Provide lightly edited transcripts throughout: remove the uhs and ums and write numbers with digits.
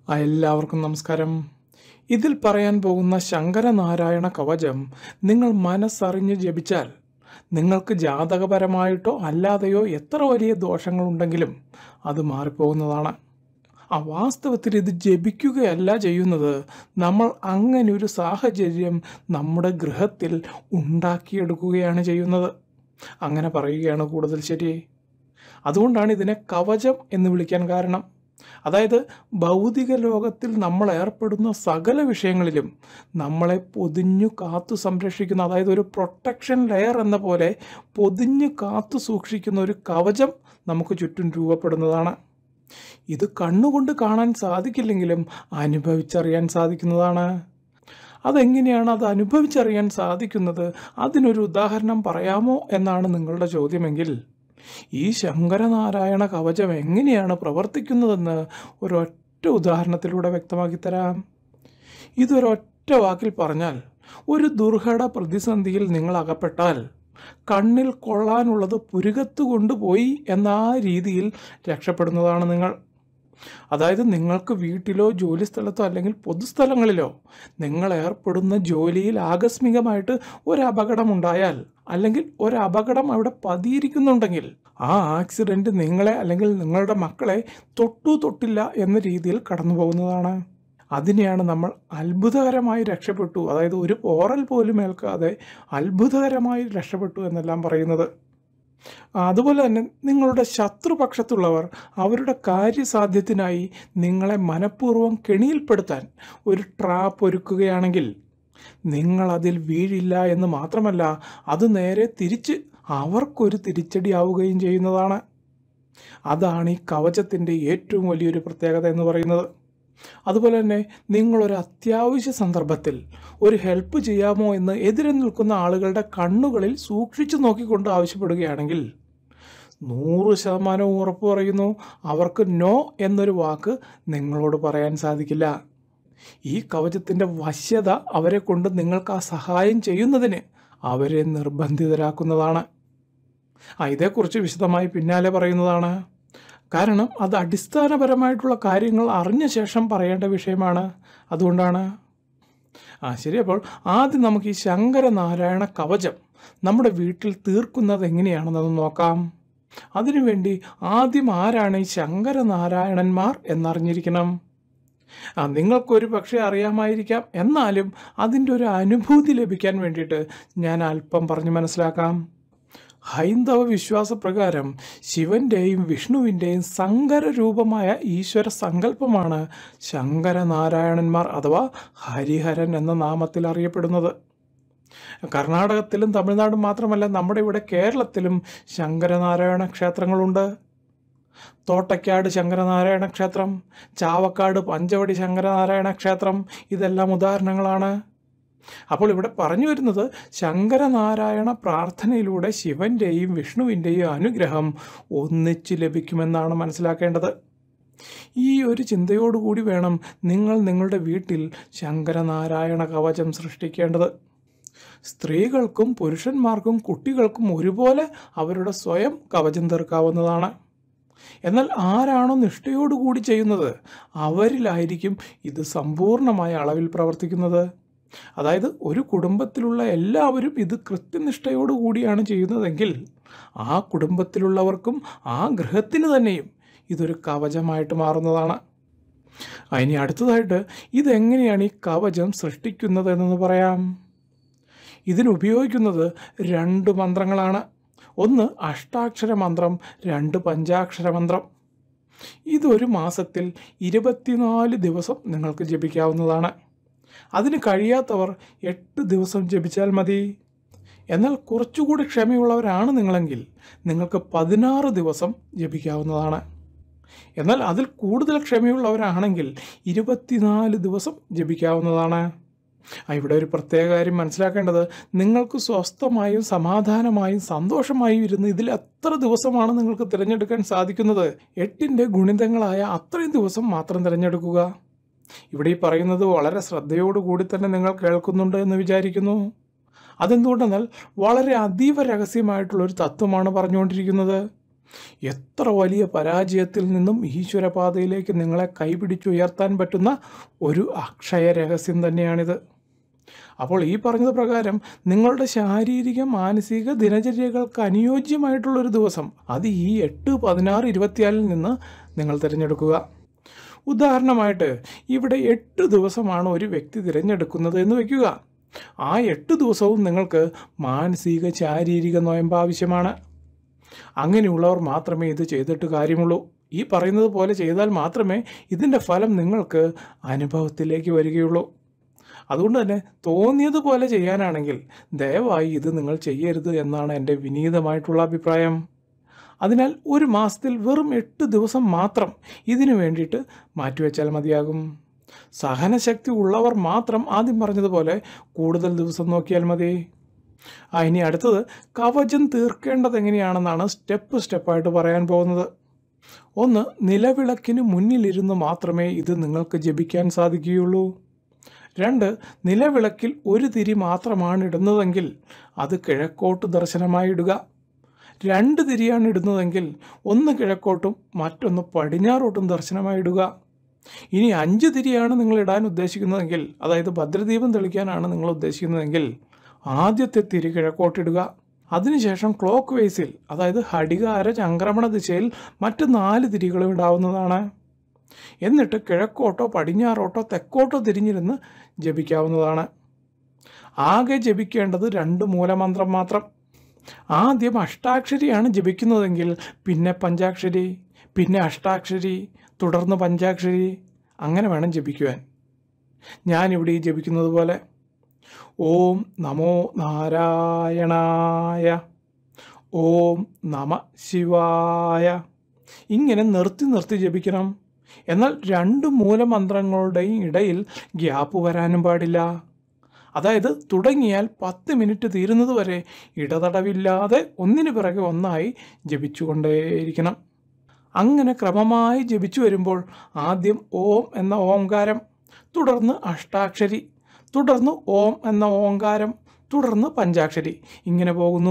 എല്ലാവർക്കും നമസ്കാരം. ഇതിൽ പറയാൻ പോകുന്ന ശങ്കരനാരായണ കവചം നിങ്ങൾ മനസ്സറിഞ്ഞ് ജപിച്ചാൽ നിങ്ങൾക്ക് ജാതകപരമായിട്ടോ അല്ലാതെയോ എത്ര വലിയ ദോഷങ്ങളുണ്ടെങ്കിലും അത് മാറിപ്പോകുന്നതാണ്. വാസ്തവത്തിൽ ഇത് ജപിക്കുകയല്ല ചെയ്യുന്നത്, നമ്മൾ അങ്ങനെ ഒരു സാഹചര്യം നമ്മുടെ ഗൃഹത്തിൽ ഉണ്ടാക്കിയെടുക്കുകയാണ് ചെയ്യുന്നത്. അങ്ങനെ പറയുകയാണ് കൂടുതൽ ശരി. അതുകൊണ്ടാണ് ഇതിനെ കവചം എന്ന് വിളിക്കാൻ കാരണം. അതായത് ഭൗതിക ലോകത്തിൽ നമ്മൾ ഏർപ്പെടുന്ന സകല വിഷയങ്ങളിലും നമ്മളെ പൊതിഞ്ഞു കാത്തു സംരക്ഷിക്കുന്ന, അതായത് ഒരു പ്രൊട്ടക്ഷൻ ലെയർ എന്ന പോലെ പൊതിഞ്ഞു കാത്തു സൂക്ഷിക്കുന്ന ഒരു കവചം നമുക്ക് ചുറ്റും രൂപപ്പെടുന്നതാണ്. ഇത് കണ്ണുകൊണ്ട് കാണാൻ സാധിക്കില്ലെങ്കിലും അനുഭവിച്ചറിയാൻ സാധിക്കുന്നതാണ്. അതെങ്ങനെയാണ് അത് അനുഭവിച്ചറിയാൻ സാധിക്കുന്നത്? അതിനൊരു ഉദാഹരണം പറയാമോ എന്നാണ് നിങ്ങളുടെ ചോദ്യമെങ്കിൽ, ഈ ശങ്കരനാരായണ കവചം എങ്ങനെയാണ് പ്രവർത്തിക്കുന്നതെന്ന് ഒരൊറ്റ ഉദാഹരണത്തിലൂടെ വ്യക്തമാക്കി തരാം. ഇതൊരൊറ്റ വാക്കിൽ പറഞ്ഞാൽ, ഒരു ദുർഘട പ്രതിസന്ധിയിൽ നിങ്ങൾ അകപ്പെട്ടാൽ കണ്ണിൽ കൊള്ളാനുള്ളത് പുരുകത്തു കൊണ്ടുപോയി എന്ന ആ രീതിയിൽ രക്ഷപ്പെടുന്നതാണ് നിങ്ങൾ. അതായത് നിങ്ങൾക്ക് വീട്ടിലോ ജോലി സ്ഥലത്തോ അല്ലെങ്കിൽ പൊതുസ്ഥലങ്ങളിലോ നിങ്ങൾ ഏർപ്പെടുന്ന ജോലിയിൽ ആകസ്മികമായിട്ട് ഒരു അപകടമുണ്ടായാൽ, അല്ലെങ്കിൽ ഒരു അപകടം അവിടെ പതിയിരിക്കുന്നുണ്ടെങ്കിൽ, ആ ആക്സിഡൻറ്റ് നിങ്ങളെ അല്ലെങ്കിൽ നിങ്ങളുടെ മക്കളെ തൊട്ടില്ല എന്ന രീതിയിൽ കടന്നു പോകുന്നതാണ്. അതിനെയാണ് നമ്മൾ അത്ഭുതകരമായി രക്ഷപ്പെട്ടു, അതായത് ഒരു പോറൽ പോലും ഏൽക്കാതെ അത്ഭുതകരമായി രക്ഷപ്പെട്ടു എന്നെല്ലാം പറയുന്നത്. അതുപോലെ തന്നെ നിങ്ങളുടെ ശത്രുപക്ഷത്തുള്ളവർ അവരുടെ കാര്യസാധ്യത്തിനായി നിങ്ങളെ മനഃപൂർവ്വം കെണിയിൽപ്പെടുത്താൻ ഒരു ട്രാപ്പ് ഒരുക്കുകയാണെങ്കിൽ നിങ്ങളതിൽ വീഴില്ല എന്ന് മാത്രമല്ല, അത് നേരെ തിരിച്ച് അവർക്കൊരു തിരിച്ചടിയാവുകയും ചെയ്യുന്നതാണ്. അതാണ് ഈ കവചത്തിൻ്റെ ഏറ്റവും വലിയൊരു പ്രത്യേകത എന്ന് പറയുന്നത്. അതുപോലെ തന്നെ നിങ്ങളൊരു അത്യാവശ്യ സന്ദർഭത്തിൽ ഒരു ഹെൽപ്പ് ചെയ്യാമോ എന്ന് എതിരെ നിൽക്കുന്ന ആളുകളുടെ കണ്ണുകളിൽ സൂക്ഷിച്ചു നോക്കിക്കൊണ്ട് ആവശ്യപ്പെടുകയാണെങ്കിൽ 100% ഉറപ്പ് പറയുന്നു, അവർക്ക് നോ എന്നൊരു വാക്ക് നിങ്ങളോട് പറയാൻ സാധിക്കില്ല. ഈ കവചത്തിൻ്റെ വശ്യത അവരെ കൊണ്ട് നിങ്ങൾക്ക് ആ സഹായം ചെയ്യുന്നതിന് അവരെ നിർബന്ധിതരാക്കുന്നതാണ്. ഇതേക്കുറിച്ച് വിശദമായി പിന്നാലെ പറയുന്നതാണ്. കാരണം അത് അടിസ്ഥാനപരമായിട്ടുള്ള കാര്യങ്ങൾ അറിഞ്ഞ ശേഷം പറയേണ്ട വിഷയമാണ്. അതുകൊണ്ടാണ്. ശരി, അപ്പോൾ ആദ്യം നമുക്ക് ഈ ശങ്കരനാരായണ കവചം നമ്മുടെ വീട്ടിൽ തീർക്കുന്നത് എങ്ങനെയാണെന്നത് നോക്കാം. അതിനുവേണ്ടി ആദ്യം ആരാണ് ഈ ശങ്കരനാരായണന്മാർ എന്നറിഞ്ഞിരിക്കണം. നിങ്ങൾക്കൊരു പക്ഷേ അറിയാമായിരിക്കാം, എന്നാലും അതിൻ്റെ ഒരു അനുഭൂതി ലഭിക്കാൻ വേണ്ടിയിട്ട് ഞാൻ അല്പം പറഞ്ഞ് മനസ്സിലാക്കാം. ഹൈന്ദവ വിശ്വാസപ്രകാരം ശിവൻ്റെയും വിഷ്ണുവിൻ്റെയും സങ്കര രൂപമായ ഈശ്വര സങ്കല്പമാണ് ശങ്കരനാരായണന്മാർ അഥവാ ഹരിഹരൻ എന്ന നാമത്തിൽ അറിയപ്പെടുന്നത്. കർണാടകത്തിലും തമിഴ്നാടും മാത്രമല്ല, നമ്മുടെ ഇവിടെ കേരളത്തിലും ശങ്കരനാരായണ ക്ഷേത്രങ്ങളുണ്ട്. തോട്ടയ്ക്കാട് ശങ്കരനാരായണ ക്ഷേത്രം, ചാവക്കാട് പഞ്ചവടി ശങ്കരനാരായണ ക്ഷേത്രം, ഇതെല്ലാം ഉദാഹരണങ്ങളാണ്. അപ്പോൾ ഇവിടെ പറഞ്ഞു വരുന്നത്, ശങ്കരനാരായണ പ്രാർത്ഥനയിലൂടെ ശിവൻ്റെയും വിഷ്ണുവിൻ്റെയും അനുഗ്രഹം ഒന്നിച്ച് ലഭിക്കുമെന്നാണ് മനസ്സിലാക്കേണ്ടത്. ഈ ഒരു ചിന്തയോടുകൂടി വേണം നിങ്ങൾ നിങ്ങളുടെ വീട്ടിൽ ശങ്കരനാരായണ കവചം സൃഷ്ടിക്കേണ്ടത്. സ്ത്രീകൾക്കും പുരുഷന്മാർക്കും കുട്ടികൾക്കും ഒരുപോലെ അവരുടെ സ്വയം കവചം തീർക്കാവുന്നതാണ്. എന്നാൽ ആരാണോ നിഷ്ഠയോടുകൂടി ചെയ്യുന്നത് അവരിലായിരിക്കും ഇത് സമ്പൂർണമായ അളവിൽ പ്രവർത്തിക്കുന്നത്. അതായത് ഒരു കുടുംബത്തിലുള്ള എല്ലാവരും ഇത് കൃത്യനിഷ്ഠയോടുകൂടിയാണ് ചെയ്യുന്നതെങ്കിൽ ആ കുടുംബത്തിലുള്ളവർക്കും ആ ഗൃഹത്തിന് തന്നെയും ഇതൊരു കവചമായിട്ട് മാറുന്നതാണ്. ഇനി അടുത്തതായിട്ട് ഇതെങ്ങനെയാണ് ഈ കവചം സൃഷ്ടിക്കുന്നത് എന്നൊന്ന് പറയാം. ഇതിനുപയോഗിക്കുന്നത് 2 മന്ത്രങ്ങളാണ്. ഒന്ന് അഷ്ടാക്ഷര മന്ത്രം, 2 പഞ്ചാക്ഷര മന്ത്രം. ഇതൊരു മാസത്തിൽ 24 ദിവസം നിങ്ങൾക്ക് ജപിക്കാവുന്നതാണ്. അതിന് കഴിയാത്തവർ 8 ദിവസം ജപിച്ചാൽ മതി. എന്നാൽ കുറച്ചുകൂടി ക്ഷമയുള്ളവരാണ് നിങ്ങളെങ്കിൽ നിങ്ങൾക്ക് 16 ദിവസം ജപിക്കാവുന്നതാണ്. എന്നാൽ അതിൽ കൂടുതൽ ക്ഷമയുള്ളവരാണെങ്കിൽ 24 ദിവസം ജപിക്കാവുന്നതാണ്. ഇവിടെ ഒരു പ്രത്യേക കാര്യം മനസ്സിലാക്കേണ്ടത്, നിങ്ങൾക്ക് സ്വസ്ഥമായും സമാധാനമായും സന്തോഷമായും ഇരുന്ന് ഇതിൽ എത്ര ദിവസമാണ് നിങ്ങൾക്ക് തിരഞ്ഞെടുക്കാൻ സാധിക്കുന്നത്, 8ൻ്റെ ഗുണിതങ്ങളായ അത്രയും ദിവസം മാത്രം തിരഞ്ഞെടുക്കുക. ഇവിടെ ഈ പറയുന്നത് വളരെ ശ്രദ്ധയോടുകൂടി തന്നെ നിങ്ങൾ കേൾക്കുന്നുണ്ട് എന്ന് വിചാരിക്കുന്നു. അതെന്തുകൊണ്ടെന്നാൽ വളരെ അതീവ രഹസ്യമായിട്ടുള്ളൊരു തത്വമാണ് പറഞ്ഞുകൊണ്ടിരിക്കുന്നത്. എത്ര വലിയ പരാജയത്തിൽ നിന്നും ഈശ്വരപാതയിലേക്ക് നിങ്ങളെ കൈപിടിച്ചുയർത്താൻ പറ്റുന്ന ഒരു അക്ഷയ രഹസ്യം തന്നെയാണിത്. അപ്പോൾ ഈ പറഞ്ഞത് പ്രകാരം നിങ്ങളുടെ ശാരീരിക മാനസിക ദിനചര്യകൾക്ക് അനുയോജ്യമായിട്ടുള്ളൊരു ദിവസം, അത് ഈ 8, 16, 24 നിന്ന് നിങ്ങൾ തിരഞ്ഞെടുക്കുക. ഉദാഹരണമായിട്ട് ഇവിടെ 8 ദിവസമാണ് ഒരു വ്യക്തി തിരഞ്ഞെടുക്കുന്നത് എന്ന് വയ്ക്കുക. ആ 8 ദിവസവും നിങ്ങൾക്ക് മാനസിക ശാരീരിക നോയമ്പ് ആവശ്യമാണ്. അങ്ങനെയുള്ളവർ മാത്രമേ ഇത് ചെയ്തിട്ട് കാര്യമുള്ളൂ. ഈ പറയുന്നത് പോലെ ചെയ്താൽ മാത്രമേ ഇതിൻ്റെ ഫലം നിങ്ങൾക്ക് അനുഭവത്തിലേക്ക് വരികയുള്ളൂ. അതുകൊണ്ട് തന്നെ തോന്നിയതുപോലെ ചെയ്യാനാണെങ്കിൽ ദയവായി ഇത് നിങ്ങൾ ചെയ്യരുത് എന്നാണ് എൻ്റെ വിനീതമായിട്ടുള്ള അഭിപ്രായം. അതിനാൽ ഒരു മാസത്തിൽ വെറും 8 ദിവസം മാത്രം ഇതിനു വേണ്ടിയിട്ട് മാറ്റിവെച്ചാൽ മതിയാകും. സഹനശക്തി ഉള്ളവർ മാത്രം ആദ്യം പറഞ്ഞതുപോലെ കൂടുതൽ ദിവസം നോക്കിയാൽ മതി. ഇനി അടുത്തത് കവചം തീർക്കേണ്ടത് എങ്ങനെയാണെന്നാണ് സ്റ്റെപ്പായിട്ട് പറയാൻ പോകുന്നത്. 1. നിലവിളക്കിന് മുന്നിലിരുന്ന് മാത്രമേ ഇത് നിങ്ങൾക്ക് ജപിക്കാൻ സാധിക്കുകയുള്ളൂ. 2. നിലവിളക്കിൽ ഒരു തിരി മാത്രമാണ് ഇടുന്നതെങ്കിൽ അത് കിഴക്കോട്ട് ദർശനമായി ഇടുക. 2 തിരിയാണ് ഇടുന്നതെങ്കിൽ ഒന്ന് കിഴക്കോട്ടും മറ്റൊന്ന് പടിഞ്ഞാറോട്ടും ദർശനമായി ഇടുക. ഇനി 5 തിരിയാണ് നിങ്ങൾ ഇടാൻ ഉദ്ദേശിക്കുന്നതെങ്കിൽ, അതായത് ഭദ്രദീപം തെളിക്കാനാണ് നിങ്ങൾ ഉദ്ദേശിക്കുന്നതെങ്കിൽ ആദ്യത്തെ തിരി കിഴക്കോട്ടിടുക. അതിനുശേഷം ക്ലോക്ക് വൈസിൽ, അതായത് ഘടികാര ചംക്രമണ ദിശയിൽ മറ്റ് 4 തിരികളും ഇടാവുന്നതാണ്. എന്നിട്ട് കിഴക്കോട്ടോ പടിഞ്ഞാറോട്ടോ തെക്കോട്ടോ തിരിഞ്ഞിരുന്ന് ജപിക്കാവുന്നതാണ്. ആകെ ജപിക്കേണ്ടത് 2 മൂലമന്ത്രം മാത്രം. ആദ്യം അഷ്ടാക്ഷരിയാണ് ജപിക്കുന്നതെങ്കിൽ പിന്നെ പഞ്ചാക്ഷരി, പിന്നെ അഷ്ടാക്ഷരി, തുടർന്ന് പഞ്ചാക്ഷരി, അങ്ങനെ വേണം ജപിക്കുവാൻ. ഞാനിവിടെ ഈ ജപിക്കുന്നത് പോലെ ഓം നമോ നാരായണായ, ഓം നമ ശിവായ, ഇങ്ങനെ നിർത്തി ജപിക്കണം. എന്നാൽ 2 മൂലമന്ത്രങ്ങളുടെയും ഇടയിൽ ഗ്യാപ്പ് വരാനും പാടില്ല. അതായത് തുടങ്ങിയാൽ 10 മിനിറ്റ് തീരുന്നത് വരെ ഇടതടവില്ലാതെ ഒന്നിനു പിറകെ ഒന്നായി ജപിച്ചുകൊണ്ടേയിരിക്കണം. അങ്ങനെ ക്രമമായി ജപിച്ചു വരുമ്പോൾ ആദ്യം ഓം എന്ന ഓംകാരം, തുടർന്ന് അഷ്ടാക്ഷരി, തുടർന്ന് ഓം എന്ന ഓംകാരം, തുടർന്ന് പഞ്ചാക്ഷരി, ഇങ്ങനെ പോകുന്നു.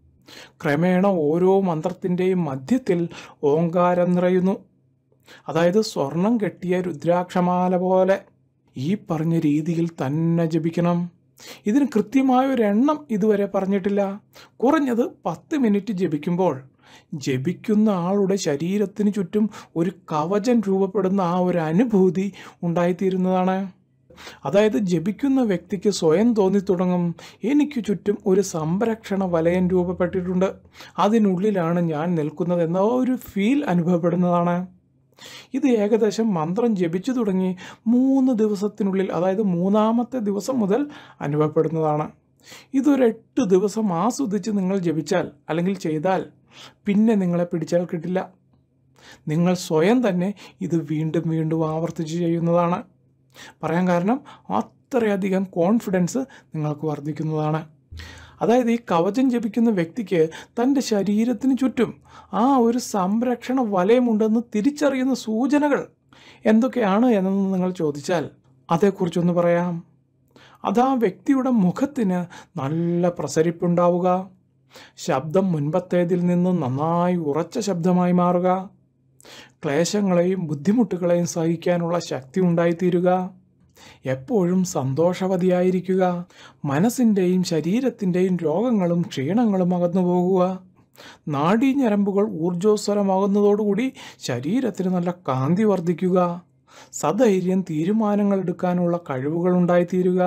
ക്രമേണ ഓരോ മന്ത്രത്തിൻ്റെയും മധ്യത്തിൽ ഓംകാരം നിറയുന്നു. അതായത് സ്വർണം കെട്ടിയ രുദ്രാക്ഷമാല പോലെ. ഈ പറഞ്ഞ രീതിയിൽ തന്നെ ജപിക്കണം. ഇതിന് കൃത്യമായൊരു എണ്ണം ഇതുവരെ പറഞ്ഞിട്ടില്ല. കുറഞ്ഞത് 10 മിനിറ്റ് ജപിക്കുമ്പോൾ ജപിക്കുന്ന ആളുടെ ശരീരത്തിന് ചുറ്റും ഒരു കവചം രൂപപ്പെടുന്ന ആ ഒരു അനുഭൂതി ഉണ്ടായിത്തീരുന്നതാണ്. അതായത് ജപിക്കുന്ന വ്യക്തിക്ക് സ്വയം തോന്നിത്തുടങ്ങും, എനിക്ക് ചുറ്റും ഒരു സംരക്ഷണ വലയം രൂപപ്പെട്ടിട്ടുണ്ട്, അതിനുള്ളിലാണ് ഞാൻ നിൽക്കുന്നത് എന്ന ഒരു ഫീൽ അനുഭവപ്പെടുന്നതാണ്. ഇത് ഏകദേശം മന്ത്രം ജപിച്ചു തുടങ്ങി 3 ദിവസത്തിനുള്ളിൽ, അതായത് 3ാമത്തെ ദിവസം മുതൽ അനുഭവപ്പെടുന്നതാണ്. ഇതൊരു 8 ദിവസം ആസ്വദിച്ച് നിങ്ങൾ ജപിച്ചാൽ അല്ലെങ്കിൽ ചെയ്താൽ പിന്നെ നിങ്ങളെ പിടിച്ചാൽ കിട്ടില്ല. നിങ്ങൾ സ്വയം തന്നെ ഇത് വീണ്ടും ആവർത്തിച്ച് ചെയ്യുന്നതാണ്. പറയാൻ കാരണം അത്രയധികം കോൺഫിഡൻസ് നിങ്ങൾക്ക് വർദ്ധിക്കുന്നതാണ്. അതായത് ഈ കവചം ജപിക്കുന്ന വ്യക്തിക്ക് തൻ്റെ ശരീരത്തിന് ചുറ്റും ആ ഒരു സംരക്ഷണ വലയമുണ്ടെന്ന് തിരിച്ചറിയുന്ന സൂചനകൾ എന്തൊക്കെയാണ് എന്നെന്ന് നിങ്ങൾ ചോദിച്ചാൽ അതേക്കുറിച്ചൊന്ന് പറയാം. അതാ വ്യക്തിയുടെ മുഖത്തിന് നല്ല പ്രസരിപ്പുണ്ടാവുക, ശബ്ദം മുൻപത്തേതിൽ നിന്ന് നന്നായി ഉറച്ച ശബ്ദമായി മാറുക, ക്ലേശങ്ങളെയും ബുദ്ധിമുട്ടുകളെയും സഹിക്കാനുള്ള ശക്തി ഉണ്ടായിത്തീരുക, എപ്പോഴും സന്തോഷവതിയായിരിക്കുക, മനസ്സിൻ്റെയും ശരീരത്തിൻ്റെയും രോഗങ്ങളും ക്ഷീണങ്ങളും അകന്നു പോകുക, നാഡീഞരമ്പുകൾ ഊർജ്ജോസ്വലമാകുന്നതോടുകൂടി ശരീരത്തിന് നല്ല കാന്തി വർദ്ധിക്കുക, സധൈര്യം തീരുമാനങ്ങൾ എടുക്കാനുള്ള കഴിവുകൾ ഉണ്ടായിത്തീരുക.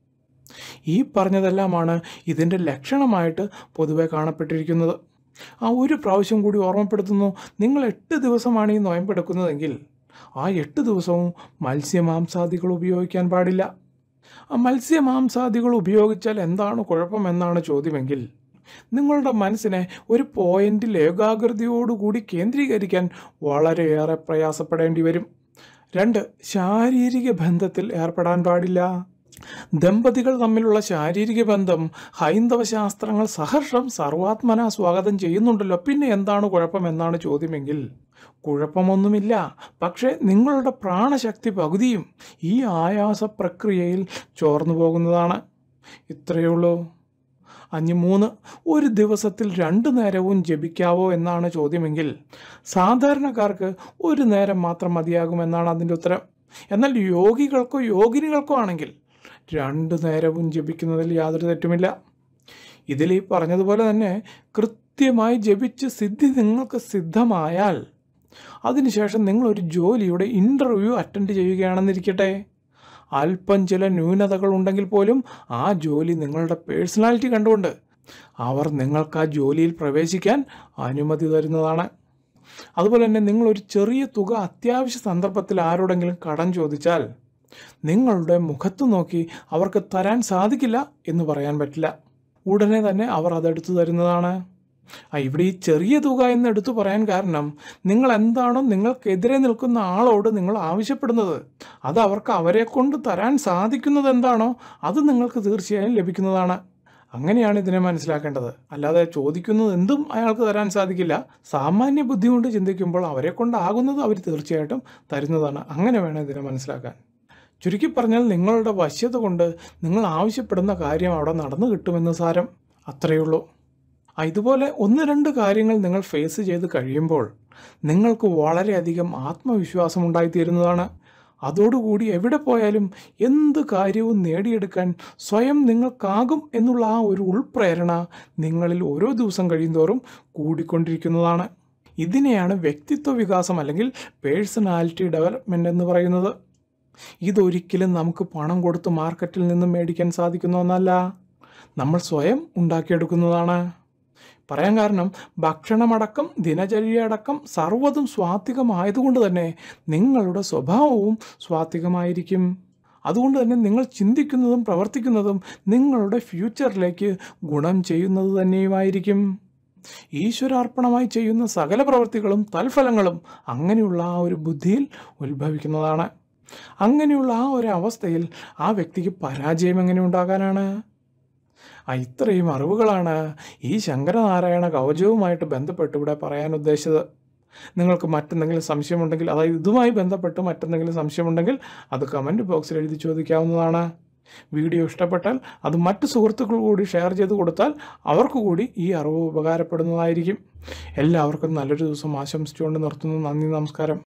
ഈ പറഞ്ഞതെല്ലാമാണ് ഇതിൻ്റെ ലക്ഷണമായിട്ട് പൊതുവെ കാണപ്പെട്ടിരിക്കുന്നത്. ഒരു പ്രാവശ്യം കൂടി ഓർമ്മപ്പെടുത്തുന്നു, നിങ്ങൾ 8 ദിവസമാണ് ഈ നോയമ്പെടുക്കുന്നതെങ്കിൽ ആ 8 ദിവസവും മത്സ്യമാംസാദികൾ ഉപയോഗിക്കാൻ പാടില്ല. മത്സ്യമാംസാദികൾ ഉപയോഗിച്ചാൽ എന്താണ് കുഴപ്പമെന്നാണ് ചോദ്യമെങ്കിൽ, നിങ്ങളുടെ മനസ്സിനെ ഒരു പോയിന്റിൽ ഏകാഗ്രതയോടുകൂടി കേന്ദ്രീകരിക്കാൻ വളരെയേറെ പ്രയാസപ്പെടേണ്ടി വരും. 2. ശാരീരിക ബന്ധത്തിൽ ഏർപ്പെടാൻ പാടില്ല. ദമ്പതികൾ തമ്മിലുള്ള ശാരീരിക ബന്ധം ഹൈന്ദവ ശാസ്ത്രങ്ങൾ സഹർഷം സർവാത്മന സ്വാഗതം ചെയ്യുന്നുണ്ടല്ലോ, പിന്നെ എന്താണ് കുഴപ്പമെന്നാണ് ചോദ്യമെങ്കിൽ കുഴപ്പമൊന്നുമില്ല. പക്ഷേ നിങ്ങളുടെ പ്രാണശക്തി പകുതിയും ഈ ആയാസ പ്രക്രിയയിൽ ചോർന്നു പോകുന്നതാണ്. ഇത്രയേ ഉള്ളൂ. 3 ഒരു ദിവസത്തിൽ 2 നേരവും ജപിക്കാവോ എന്നാണ് ചോദ്യമെങ്കിൽ സാധാരണക്കാർക്ക് ഒരു നേരം മാത്രം മതിയാകുമെന്നാണ് അതിൻ്റെ ഉത്തരം. എന്നാൽ യോഗികൾക്കോ യോഗിനികൾക്കോ ആണെങ്കിൽ 2 നേരവും ജപിക്കുന്നതിൽ യാതൊരു തെറ്റുമില്ല. ഇതിൽ ഈ പറഞ്ഞതുപോലെ തന്നെ കൃത്യമായി ജപിച്ച് സിദ്ധി നിങ്ങൾക്ക് സിദ്ധമായാൽ അതിനുശേഷം നിങ്ങളൊരു ജോലിയുടെ ഇൻ്റർവ്യൂ അറ്റൻഡ് ചെയ്യുകയാണെന്നിരിക്കട്ടെ. അല്പം ചില ന്യൂനതകൾ ഉണ്ടെങ്കിൽ പോലും ആ ജോലി നിങ്ങളുടെ പേഴ്സണാലിറ്റി കണ്ടുകൊണ്ട് അവർ നിങ്ങൾക്ക് ആ ജോലിയിൽ പ്രവേശിക്കാൻ അനുമതി തരുന്നതാണ്. അതുപോലെ തന്നെ നിങ്ങളൊരു ചെറിയ തുക അത്യാവശ്യ സന്ദർഭത്തിൽ ആരോടെങ്കിലും കടം ചോദിച്ചാൽ നിങ്ങളുടെ മുഖത്ത് നോക്കി അവർക്ക് തരാൻ സാധിക്കില്ല എന്ന് പറയാൻ പറ്റില്ല. ഉടനെ തന്നെ അവർ അതെടുത്തു തരുന്നതാണ്. ഇവിടെ ഈ ചെറിയ തുക എന്ന് എടുത്തു പറയാൻ കാരണം നിങ്ങൾ എന്താണോ നിങ്ങൾക്കെതിരെ നിൽക്കുന്ന ആളോട് നിങ്ങൾ ആവശ്യപ്പെടുന്നത് അത് അവർക്ക് അവരെ കൊണ്ട് തരാൻ സാധിക്കുന്നത് എന്താണോ അത് നിങ്ങൾക്ക് തീർച്ചയായും ലഭിക്കുന്നതാണ്. അങ്ങനെയാണ് ഇതിനെ മനസ്സിലാക്കേണ്ടത്. അല്ലാതെ ചോദിക്കുന്നത് എന്തും അയാൾക്ക് തരാൻ സാധിക്കില്ല. സാമാന്യ ബുദ്ധി കൊണ്ട് ചിന്തിക്കുമ്പോൾ അവരെ കൊണ്ടാകുന്നത് അവർ തീർച്ചയായിട്ടും തരുന്നതാണ്. അങ്ങനെ വേണം ഇതിനെ മനസ്സിലാക്കാൻ. ചുരുക്കി പറഞ്ഞാൽ നിങ്ങളുടെ വശ്യത കൊണ്ട് നിങ്ങൾ ആവശ്യപ്പെടുന്ന കാര്യം അവിടെ നടന്നു കിട്ടുമെന്ന് സാരം. അത്രയേ ഉള്ളൂ. ഇതുപോലെ 1-2 കാര്യങ്ങൾ നിങ്ങൾ ഫേസ് ചെയ്ത് കഴിയുമ്പോൾ നിങ്ങൾക്ക് വളരെയധികം ആത്മവിശ്വാസം ഉണ്ടായിത്തീരുന്നതാണ്. അതോടുകൂടി എവിടെ പോയാലും എന്ത് കാര്യവും നേടിയെടുക്കാൻ സ്വയം നിങ്ങൾക്കാകും എന്നുള്ള ആ ഒരു ഉൾപ്രേരണ നിങ്ങളിൽ ഓരോ ദിവസം കഴിയുന്തോറും കൂടിക്കൊണ്ടിരിക്കുന്നതാണ്. ഇതിനെയാണ് വ്യക്തിത്വ വികാസം അല്ലെങ്കിൽ പേഴ്സണാലിറ്റി ഡെവലപ്മെൻറ്റ് എന്ന് പറയുന്നത്. ഇതൊരിക്കലും നമുക്ക് പണം കൊടുത്ത് മാർക്കറ്റിൽ നിന്നും മേടിക്കാൻ സാധിക്കുന്ന ഒന്നല്ല, നമ്മൾ സ്വയം ഉണ്ടാക്കിയെടുക്കുന്നതാണ്. പറയാൻ കാരണം ഭക്ഷണമടക്കം ദിനചര്യയടക്കം സർവ്വതും സ്വാത്വികമായതുകൊണ്ട് തന്നെ നിങ്ങളുടെ സ്വഭാവവും സ്വാത്വികമായിരിക്കും. അതുകൊണ്ട് തന്നെ നിങ്ങൾ ചിന്തിക്കുന്നതും പ്രവർത്തിക്കുന്നതും നിങ്ങളുടെ ഫ്യൂച്ചറിലേക്ക് ഗുണം ചെയ്യുന്നത് തന്നെയുമായിരിക്കും. ഈശ്വരാർപ്പണമായി ചെയ്യുന്ന സകല പ്രവൃത്തികളും തൽഫലങ്ങളും അങ്ങനെയുള്ള ആ ഒരു ബുദ്ധിയിൽ ഉത്ഭവിക്കുന്നതാണ്. അങ്ങനെയുള്ള ആ ഒരു അവസ്ഥയിൽ ആ വ്യക്തിക്ക് പരാജയം എങ്ങനെ ഉണ്ടാകാനാണ്? ഇത്രയും അറിവുകളാണ് ഈ ശങ്കരനാരായണ കവചവുമായിട്ട് ബന്ധപ്പെട്ട് ഇവിടെ പറയാൻ ഉദ്ദേശിച്ചത്. നിങ്ങൾക്ക് മറ്റെന്തെങ്കിലും സംശയമുണ്ടെങ്കിൽ, അതായത് ഇതുമായി ബന്ധപ്പെട്ട് മറ്റെന്തെങ്കിലും സംശയമുണ്ടെങ്കിൽ അത് കമൻറ്റ് ബോക്സിൽ എഴുതി ചോദിക്കാവുന്നതാണ്. വീഡിയോ ഇഷ്ടപ്പെട്ടാൽ അത് മറ്റ് സുഹൃത്തുക്കൾ കൂടി ഷെയർ ചെയ്ത് കൊടുത്താൽ അവർക്ക് കൂടി ഈ അറിവ് ഉപകാരപ്പെടുന്നതായിരിക്കും. എല്ലാവർക്കും നല്ലൊരു ദിവസം ആശംസിച്ചുകൊണ്ട് നിർത്തുന്നു. നന്ദി, നമസ്കാരം.